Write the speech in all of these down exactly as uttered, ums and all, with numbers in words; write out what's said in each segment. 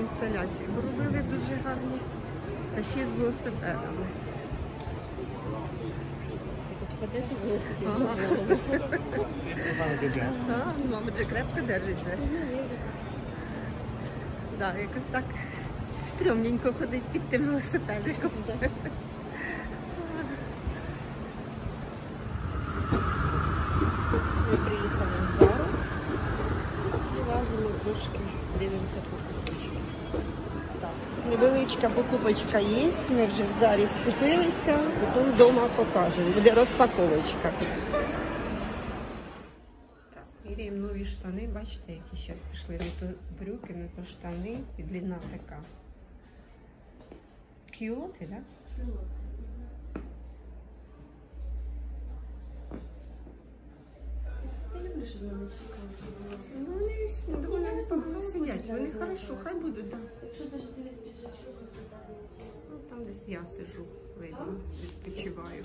інсталяції робили дуже гарні. Та ще з велосипедами. Ходити велосипед. Ага, мама вже крепко держиться. Так, якось так стрьомненько ходить під тим велосипедиком. Ми приїхали з Зару і лазимо трошки, дивимося покупочки. Так, невеличка покупочка є, ми вже в Зарі скупилися, потім вдома покажемо, буде розпаковочка. Так, міряємо нові штани, бачите, які зараз пішли, не то брюки, не то штани, і длина така. Кюлоти, так? Кюлоти. Ну, вони доволі непогано сидять, вони хорошо, хай будуть, так. Якщо ти ж дивись піджачок, то там... Ну, там десь я сижу, видно, відпочиваю.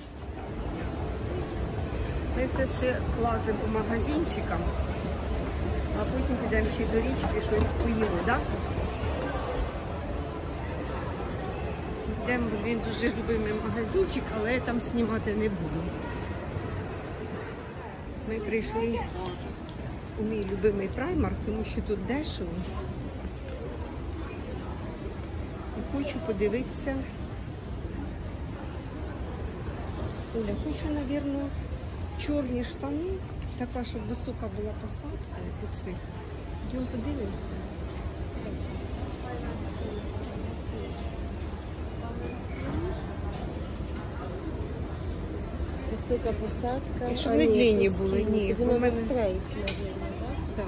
Ми все ще лазимо по магазинчикам, а потім підемо ще до річки, щось поїли, так? Йдемо в один дуже любимий магазинчик, але я там знімати не буду. Ми прийшли у мій любимий Primark, тому що тут дешево. І хочу подивитися. Оля, хочу, мабуть, чорні штани, така, щоб висока була посадка, як у цих. Йдемо подивимося. Висока посадка. І щоб не длинні були, ні. Воно мене... стрейці, мабуть, так? Так.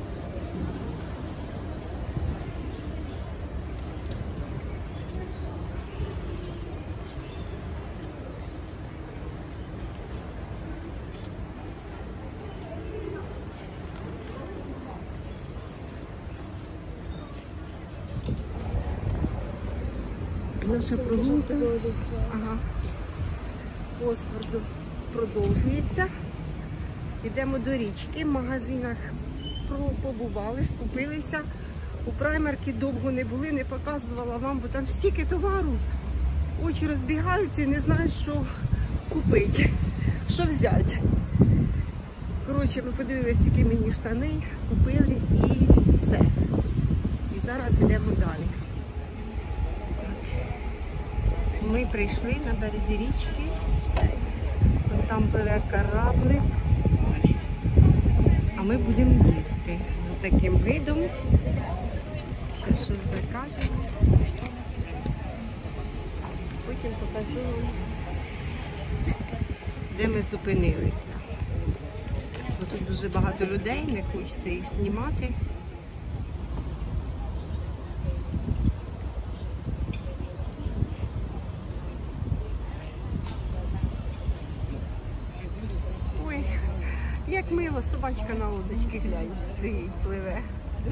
Наша прогулка ага. по Оскварду продовжується. Йдемо до річки, в магазинах побували, скупилися. У Праймаркі довго не були, не показувала вам, бо там стільки товару. Очі розбігаються і не знають, що купити, що взяти. Коротше, ми подивилися тільки мені штани, купили і все. І зараз йдемо далі. Ми прийшли на березі річки, там пливе кораблик, а ми будемо їсти з таким видом. Ще щось закажемо, потім покажу вам, де ми зупинилися. Бо тут дуже багато людей, не хочеться їх знімати. Як мило, собачка на лодочці, глянь, стоїть, пливе.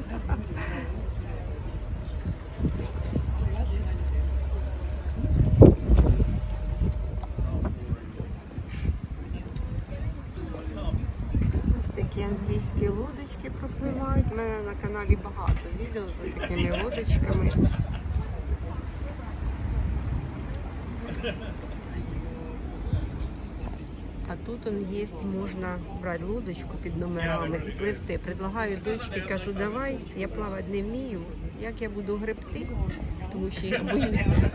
Ось такі англійські лодочки пропливають. У мене на каналі багато відео з такими лодочками. А тут он є, можна брати лодочку під номерами і пливти. Предлагаю дочці, кажу, давай, я плавати не вмію, як я буду гребти, тому що я боюся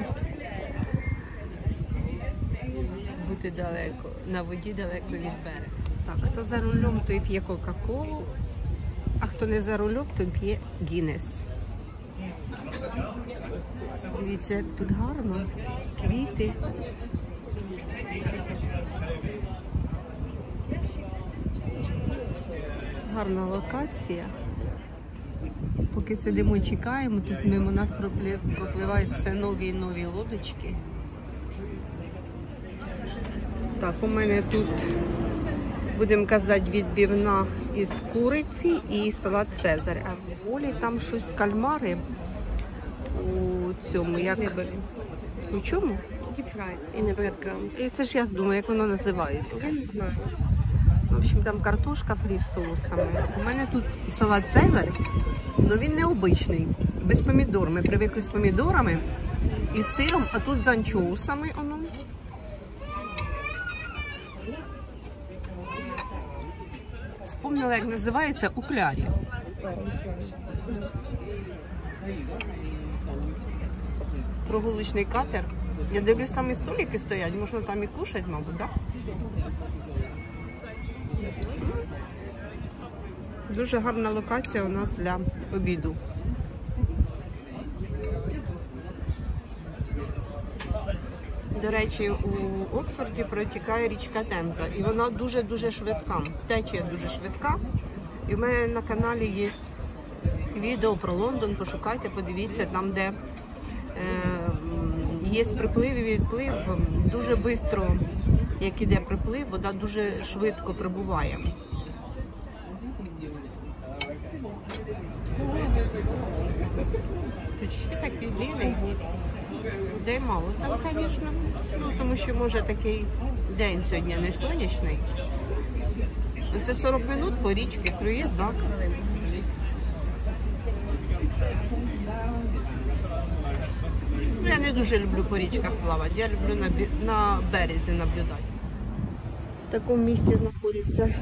бути далеко, на воді далеко від берега. Так, хто за рулем, той п'є Кока-Колу, а хто не за рулем, той п'є Гіннес. Дивіться, як тут гарно, квіти. Гарна локація. Поки сидимо, чекаємо, тут мимо нас пропливають все нові і нові лодочки. Так, у мене тут, будемо казати, відбивна із куриці і салат Цезарь. А в Олі там щось кальмари у цьому, як... У чому? Deep fried in a breadcrumbs. І це ж я думаю, як воно називається. Я не знаю. В общем, там картошка фрі з соусами. У мене тут салат Цезарь, але він необичний. без помідор. Ми привикли з помідорами і з сиром, а тут з анчоусами. Оно. Вспомнила, як називається, у клярі. Прогулочний катер. Я дивлюсь, там і столики стоять, можна там і кушати, мабуть, так? Дуже гарна локація у нас для обіду. До речі, у Оксфорді протікає річка Темза, і вона дуже-дуже швидка, течія дуже швидка. І в мене на каналі є відео про Лондон, пошукайте, подивіться, там, де е, є приплив і відплив, дуже швидко, як іде приплив, вода дуже швидко прибуває. Тут ще такий білий. Людей мало там, звісно, ну, тому що, може, такий день сьогодні не сонячний. Це сорок минут по річці, круїз, так? Ну, я не дуже люблю по річках плавати, я люблю на, на березі наблюдати. В такому місці знаходиться.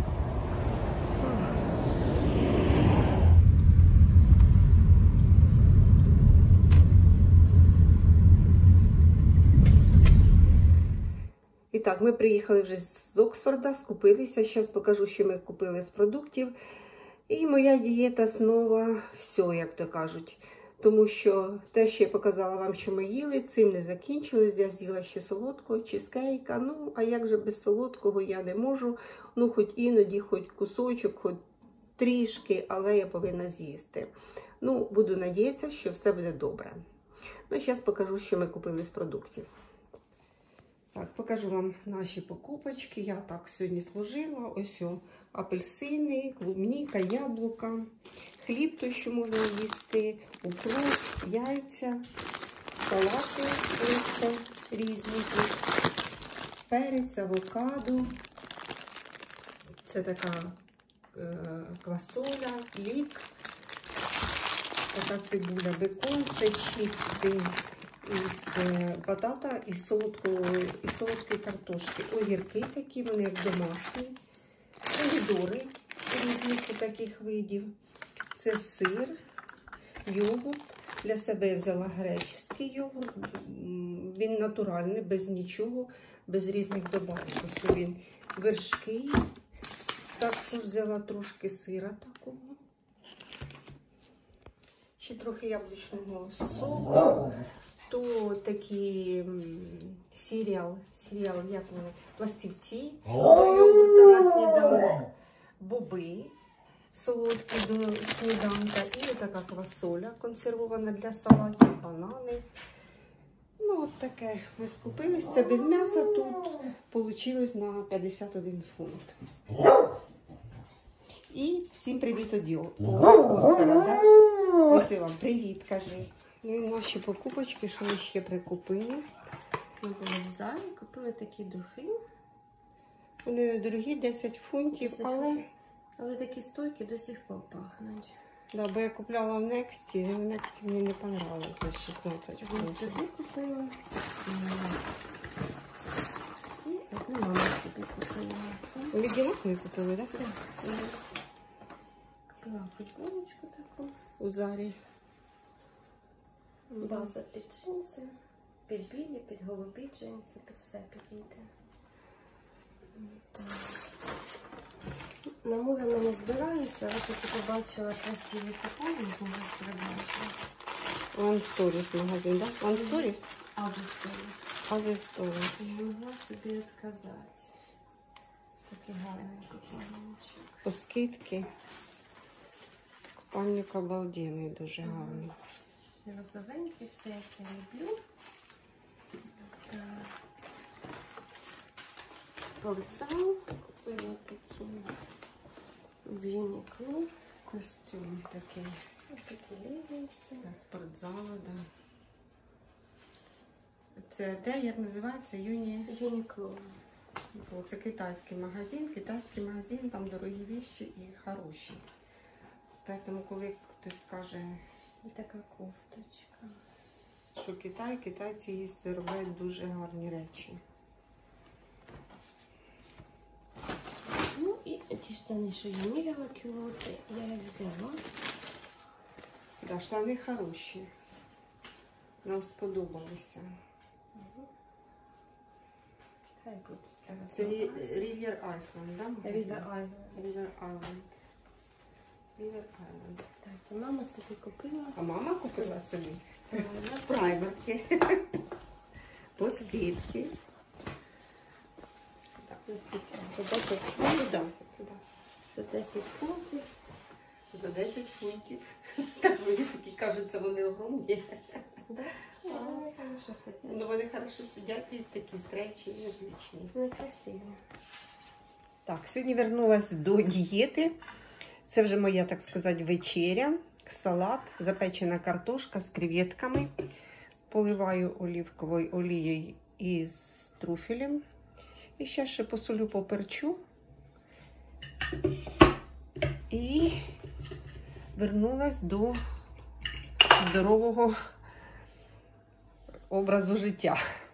І так, ми приїхали вже з Оксфорда, скупилися. Зараз покажу, що ми купили з продуктів. І моя дієта знову все, як то кажуть. Тому що те, що я показала вам, що ми їли, цим не закінчилось. Я з'їла ще солодкого, чизкейка. Ну, а як же без солодкого я не можу. Ну, хоч іноді, хоч кусочок, хоч трішки, але я повинна з'їсти. Ну, буду надіятися, що все буде добре. Ну, зараз покажу, що ми купили з продуктів. Так, покажу вам наші покупочки. Я так сьогодні служила. Ось о, апельсини, клубніка, яблука, хліб той, що можна їсти, укроп, яйця, салати ось це різні, перець, авокадо. Це така е, квасоля, лік, така цибуля, бекон, це чіпси із батата і солодкої, із солодкої картошки. Огірки такі, вони як домашні. Помідори різних таких видів. Це сир, йогурт. Для себе я взяла греческий йогурт. Він натуральний, без нічого, без різних добавок. Ось він вершки. Також взяла трошки сира такого. Ще трохи яблучного соку. То такі серіал, серіал, як вони, пластівці до йогурта на сніданок, боби солодкі до сніданка і така квасоля консервована для салатів, банани. Ну, от таке ми скупились. Це без м'яса тут вийшло на п'ятдесят один фунт. І всім привіт від Оксфорда, да? Ось вам привіт, кажи. Ну і наші покупочки, що ми ще прикупили. Ми були в залі, купили такі духи. Вони недорогі, десять фунтів, але... Але такі стойки до сих пор пахнуть. Да, бо я купляла в Нексті, і в Нексті мені не понравилось за шістнадцять фунтів. Собі купила. І одну маму собі купила. У Легіонах ми купили, так? Так. Купила футболочку таку. У Зарі. База під джинси, під білі, під голубі джинси, під все підійде. На море ми не збираємося, але тут побачила красиві футболки, з нього перебачила. One Stories магазин, так? One Stories? Other Stories. Other Stories. Не могла собі відказати. Такий гарний купальничок. По скидки. Купальник обалденний, дуже гарний. Розовенький, все як я люблю. Так. Спортзал. Купила такі в Uniqlo. Костюм такий. Ось такі легінси. Для спортзалу, да. Це де, як називається? Юні? Uniqlo. Це китайський магазин. Китайський магазин, там дорогі речі і хороші. Тому, коли хтось скаже, І така кофточка. Що Китай, китайці їсти роблять дуже гарні речі. Ну і ті штани, що я міряла кілоти, я їх взяла. Да, штани хороші. Нам сподобалися. Хай будуть. Це Rivier Island, да? магазин? Rivier Island. Rivier Island. Rivier Island. Так, і мама собі купила. А мама купила собі е, на праймерки. По скидці. За десять Сюди. Сюди. за десять фунтів. За десять фунтів. Так вони такі кажуть, це вони огромні. Да? А, вони хорошо сидять. Ну вони хорошо сидять і такі стречі, отличні. Вони красиві. Так, сьогодні вернулась до дієти. Це вже моя, так сказати, вечеря. Салат, запечена картошка з креветками. Поливаю оливковою олією із труфелем. І ще ще посолю, поперчу. І вернулась до здорового образу життя.